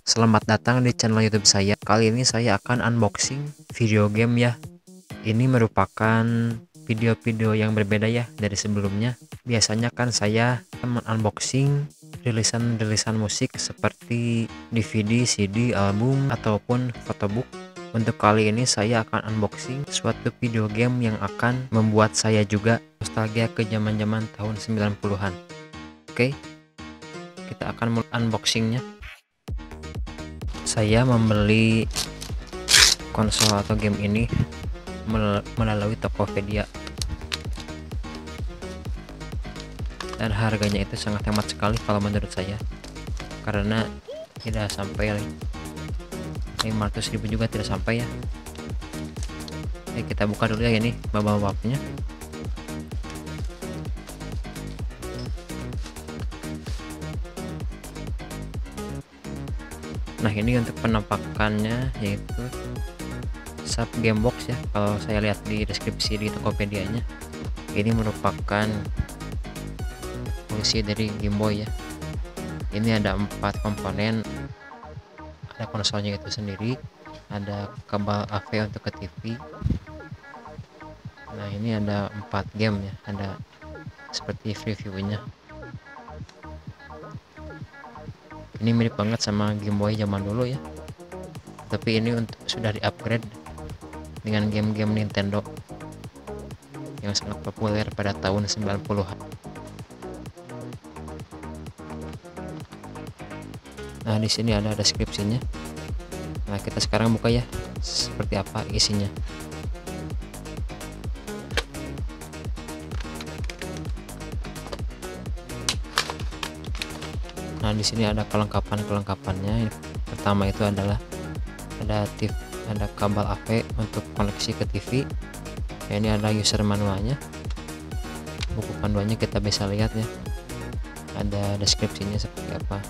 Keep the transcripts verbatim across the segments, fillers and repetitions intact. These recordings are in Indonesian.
Selamat datang di channel YouTube saya. Kali ini saya akan unboxing video game ya. Ini merupakan video-video yang berbeda ya dari sebelumnya. Biasanya kan saya unboxing rilisan-rilisan musik seperti D V D, C D, album ataupun photobook. Untuk kali ini saya akan unboxing suatu video game yang akan membuat saya juga nostalgia ke zaman-zaman tahun sembilan puluhan. Oke, kita akan unboxingnya. Saya membeli konsol atau game ini melalui Tokopedia dan harganya itu sangat hemat sekali kalau menurut saya, karena tidak sampai lima ratus ribu juga tidak sampai ya. Oke, kita buka dulu ya ini bab-babnya. Nah, ini untuk penampakannya yaitu sub game box ya, kalau saya lihat di deskripsi di Tokopedia-nya. Ini merupakan fungsi dari Game Boy ya. Ini ada empat komponen, ada konsolnya itu sendiri, ada kabel A V untuk ke T V. Nah, ini ada empat game ya, ada seperti reviewnya. Ini mirip banget sama Game Boy zaman dulu ya, tapi ini untuk sudah di upgrade dengan game-game Nintendo yang sangat populer pada tahun sembilan puluhan. Nah, di sini ada deskripsinya. Nah, kita sekarang buka ya seperti apa isinya. Nah, di sini ada kelengkapan-kelengkapannya. Pertama itu adalah ada T V, ada kabel A V untuk koneksi ke T V. Ya, ini ada user manualnya. Buku panduannya kita bisa lihat ya. Ada deskripsinya seperti apa.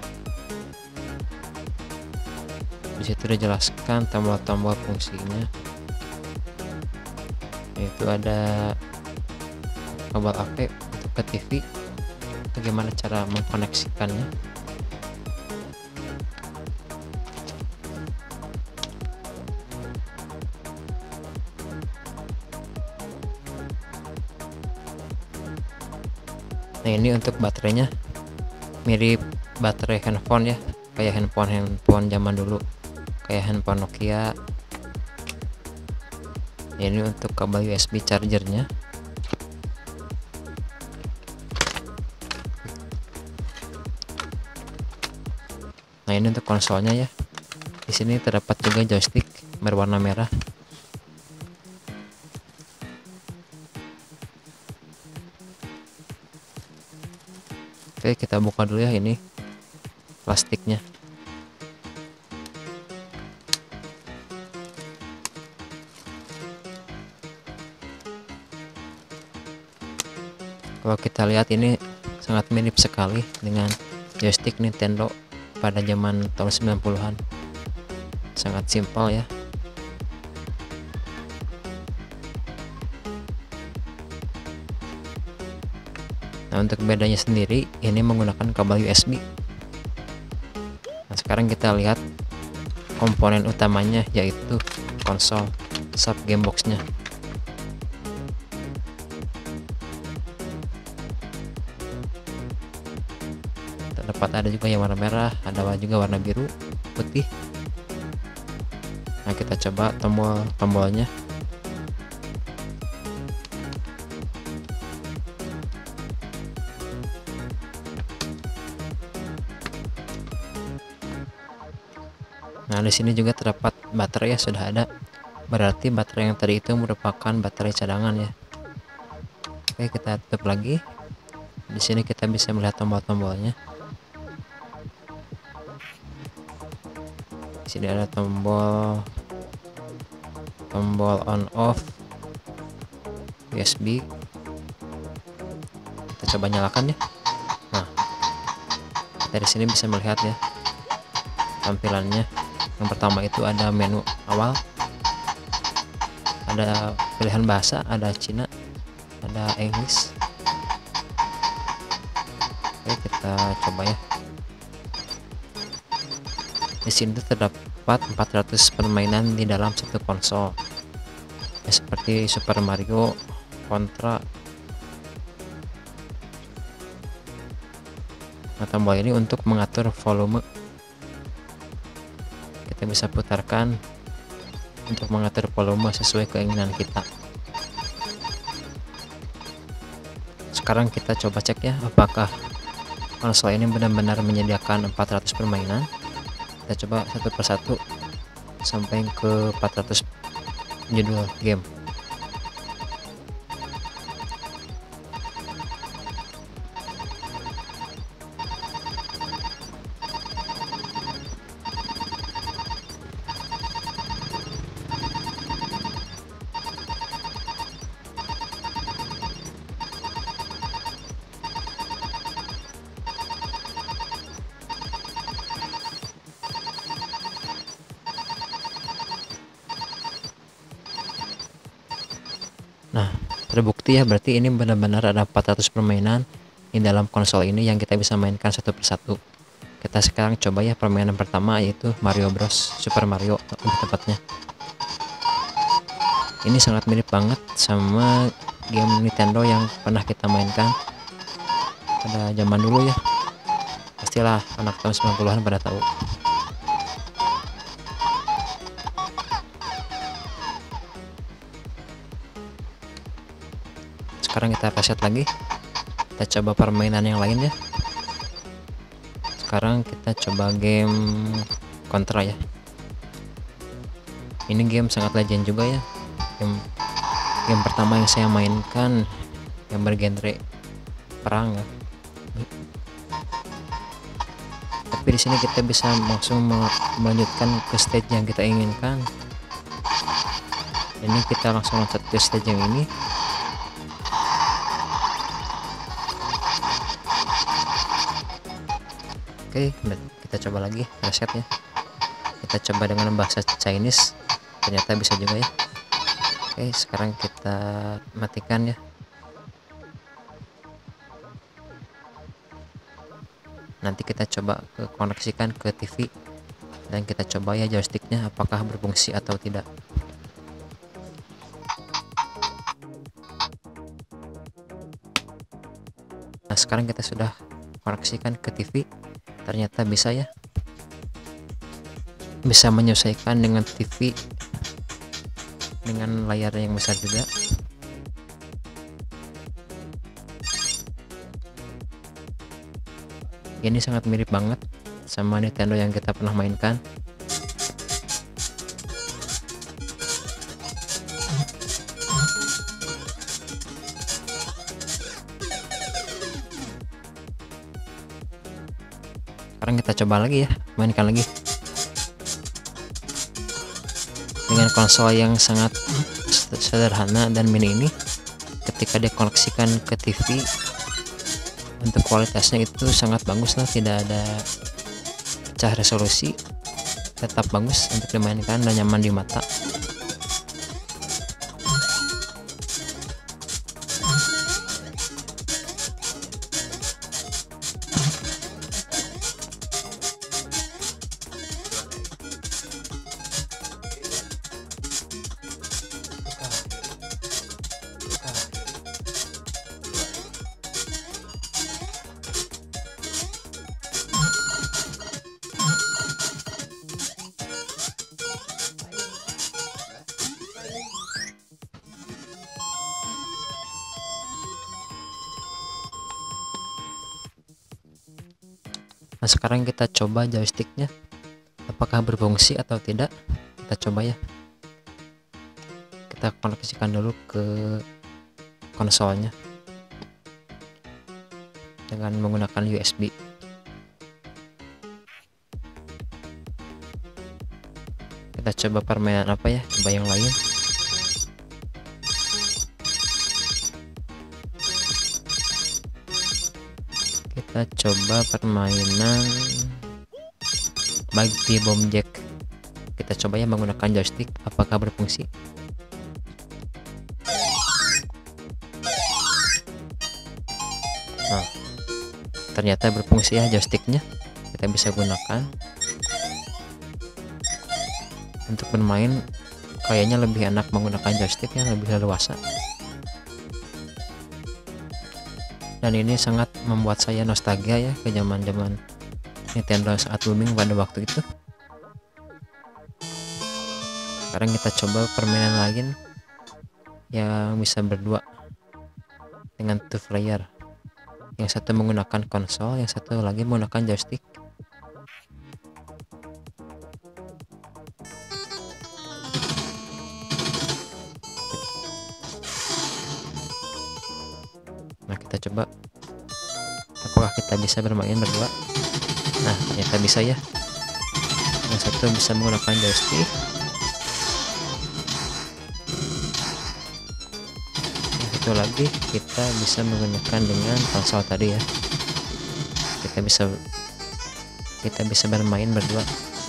Di situ dijelaskan tombol-tombol fungsinya. Yaitu ada kabel A V untuk ke T V. Bagaimana cara mengkoneksikannya. Nah, ini untuk baterainya mirip baterai handphone ya, kayak handphone handphone zaman dulu, kayak handphone Nokia. Ini untuk kabel U S B chargernya. Nah, ini untuk konsolnya ya. Di sini terdapat juga joystick berwarna merah. Oke, kita buka dulu ya ini plastiknya. Kalau kita lihat ini sangat mirip sekali dengan joystick Nintendo pada zaman tahun sembilan puluhan. Sangat simpel ya. Nah, untuk bedanya sendiri ini menggunakan kabel U S B. Nah, sekarang kita lihat komponen utamanya yaitu konsol sub game boxnya. Terdapat ada juga yang warna merah, ada juga warna biru, putih. Nah, kita coba tombol-tombolnya. Nah, di sini juga terdapat baterai ya, sudah ada. Berarti baterai yang tadi itu merupakan baterai cadangan ya. Oke, kita tutup lagi. Di sini kita bisa melihat tombol-tombolnya. Di sini ada tombol tombol on off U S B. Kita coba nyalakan ya. Nah, dari sini bisa melihat ya tampilannya. Yang pertama itu ada menu awal, ada pilihan bahasa, ada Cina, ada English. Oke, kita coba ya. Di sini terdapat empat ratus permainan di dalam satu konsol, ya, seperti Super Mario, Contra. Nah, tombol ini untuk mengatur volume. Kita bisa putarkan untuk mengatur volume sesuai keinginan kita. Sekarang kita coba cek ya, apakah konsol ini benar-benar menyediakan empat ratus permainan. Kita coba satu persatu sampai ke empat ratus judul game. Nah, terbukti ya, berarti ini benar-benar ada empat ratus permainan di dalam konsol ini yang kita bisa mainkan satu persatu. Kita sekarang coba ya permainan pertama, yaitu Mario Bros, Super Mario lebih tepatnya. Ini sangat mirip banget sama game Nintendo yang pernah kita mainkan pada zaman dulu ya. Pastilah anak tahun sembilan puluhan pada tahu. Sekarang kita reset lagi, kita coba permainan yang lain ya. Sekarang kita coba game Contra ya. Ini game sangat legend juga ya, game, game pertama yang saya mainkan yang bergenre perang ya. Tapi di sini kita bisa langsung melanjutkan ke stage yang kita inginkan. Ini kita langsung loncat ke stage yang ini. Oke, kita coba lagi reset ya. Kita coba dengan bahasa Chinese, ternyata bisa juga ya. Oke, sekarang kita matikan ya. Nanti kita coba ke koneksikan ke T V dan kita coba ya joysticknya apakah berfungsi atau tidak. Nah, sekarang kita sudah koneksikan ke T V. Ternyata bisa ya, bisa menyesuaikan dengan T V dengan layar yang besar juga. Ini sangat mirip banget sama Nintendo yang kita pernah mainkan. Sekarang kita coba lagi ya, mainkan lagi dengan konsol yang sangat sederhana dan mini ini. Ketika dikoneksikan ke T V, untuk kualitasnya itu sangat bagus lah, tidak ada pecah resolusi, tetap bagus untuk dimainkan dan nyaman di mata. Nah, sekarang kita coba joysticknya apakah berfungsi atau tidak. Kita coba ya, kita koneksikan dulu ke konsolnya dengan menggunakan U S B. Kita coba permainan apa ya, coba yang lain. Kita coba permainan Mighty Bomb Jack. Kita coba ya menggunakan joystick apakah berfungsi. Nah, ternyata berfungsi ya joysticknya, kita bisa gunakan. Untuk bermain kayaknya lebih enak menggunakan joystick yang lebih leluasa, dan ini sangat membuat saya nostalgia ya ke zaman-zaman Nintendo saat booming pada waktu itu. Sekarang kita coba permainan lain yang bisa berdua dengan two player, yang satu menggunakan konsol, yang satu lagi menggunakan joystick. Nah, kita coba apakah kita bisa bermain berdua. Nah, ternyata bisa ya. Yang satu bisa menggunakan joystick, yang satu lagi kita bisa menggunakan dengan konsol tadi ya. Kita bisa kita bisa bermain berdua.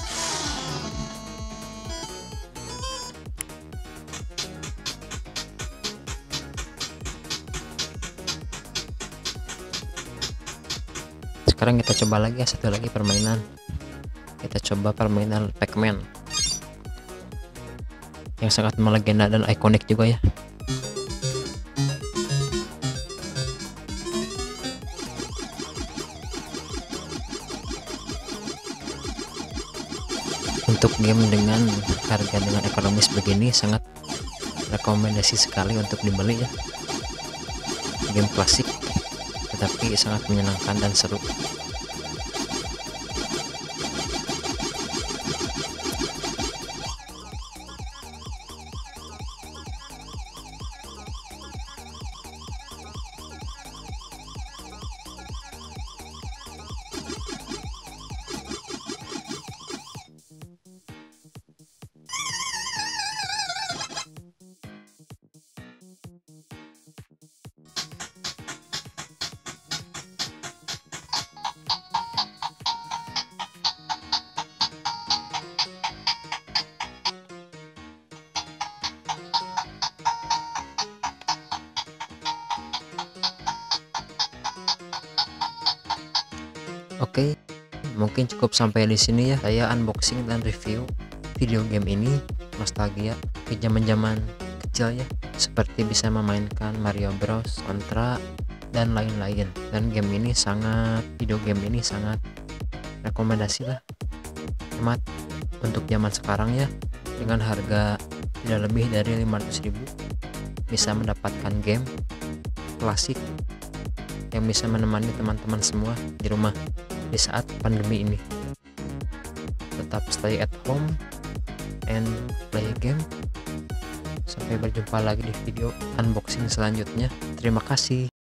Sekarang kita coba lagi ya, satu lagi permainan. Kita coba permainan Pac-Man yang sangat melegenda dan ikonik juga ya. Untuk game dengan harga dengan ekonomis begini sangat rekomendasi sekali untuk dibeli ya. Game klasik tetapi sangat menyenangkan dan seru. Oke, mungkin cukup sampai di sini ya. Saya unboxing dan review video game ini, nostalgia ke zaman-zaman kecil ya. Seperti bisa memainkan Mario Bros, Contra, dan lain-lain. Dan game ini sangat, video game ini sangat rekomendasi lah. Hemat untuk zaman sekarang ya. Dengan harga tidak lebih dari lima ratus ribu bisa mendapatkan game klasik yang bisa menemani teman-teman semua di rumah di saat pandemi ini. Tetap stay at home and play game. Sampai berjumpa lagi di video unboxing selanjutnya. Terima kasih.